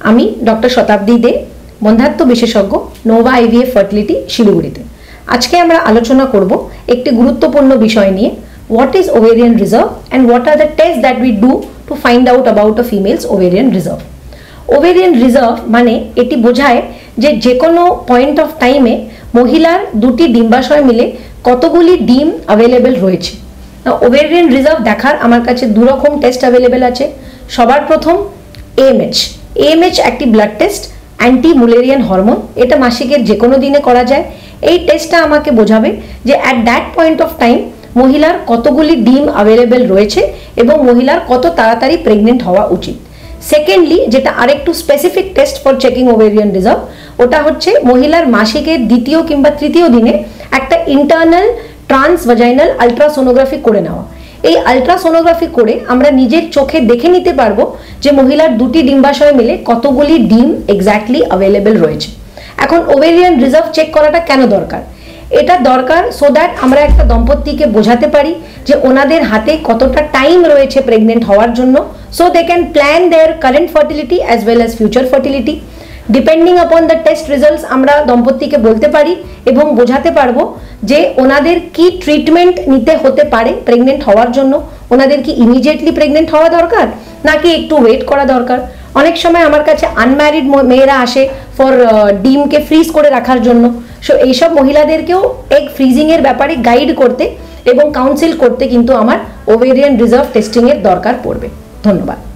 আমি ডক্টর শতাব্দী দে, বন্ধাত্ব বিশেষজ্ঞ, Nova IVF fertility শিলিগুড়িতে। আজকে আমরা আলোচনা করব একটি গুরুত্বপূর্ণ বিষয় নিয়ে, what is ovarian reserve and what are the test that we do to find out about a females ovarian reserve. Ovarian reserve মানে এটি বোঝায় যে কোনো পয়েন্ট অফ টাইমে মহিলার দুটি ডিম্বাশয় মিলে কতগুলি ডিম অ্যাভেলেবেল রয়েছে। ওভেরিয়ান রিজার্ভ দেখার আমার কাছে দুরকম টেস্ট অ্যাভেলেবেল আছে। সবার প্রথম এএমএইচ একটি ব্লাড টেস্ট, অ্যান্টি-মুলেরিয়ান হরমোন, এটা মাসিকের যে কোনো দিনে করা যায়। এই টেস্টটা আমাকে বোঝাবে যে at that point of time মহিলার কতগুলি ডিম অ্যাভেলেবেল রয়েছে এবং মহিলার কত তাড়াতাড়ি প্রেগনেন্ট হওয়া উচিত। সেকেন্ডলি, যেটা আরেকটু specific test for checking ovarian reserve, ওটা হচ্ছে মহিলার মাসিকের দ্বিতীয় কিংবা তৃতীয় দিনে একটা ইন্টারনাল ট্রান্সভাজাইনাল আলট্রাসোনোগ্রাফি করে নেওয়া। এই আলট্রাসোনোগ্রাফি করে আমরা নিজের চোখে দেখে নিতে পারবো যে মহিলার দুটি ডিম্বাশয় মিলে কতগুলি ডিম এক্স্যাক্টলি অ্যাভেলেবেল রয়েছে। এখন ওভেরিয়ান রিজার্ভ চেক করাটা কেন দরকার? এটা দরকার সো দ্যাট আমরা একটা দম্পতিকে বোঝাতে পারি যে ওনাদের হাতে কতটা টাইম রয়েছে প্রেগনেন্ট হওয়ার জন্য, so they can plan their current fertility as well as future fertility. Depending upon the test results আমরা দম্পতিকে বলতে পারি এবং বোঝাতে পারবো যে ওনাদের কি ট্রিটমেন্ট নিতে হতে পারে প্রেগনেন্ট হওয়ার জন্য। ওনাদের কি ইমিডিয়েটলি প্রেগনেন্ট হওয়া দরকার নাকি একটু ওয়েট করা দরকার? অনেক সময় আমার কাছে আনম্যারিড মেয়েরা আসে ফর ডিমকে ফ্রিজ করে রাখার জন্য। সো এইসব মহিলাদেরকেও এগ ফ্রিজিংয়ের ব্যাপারে গাইড করতে এবং কাউন্সিল করতে কিন্তু আমার ওভেরিয়ান রিজার্ভ টেস্টিংয়ের দরকার পড়বে। ধন্যবাদ।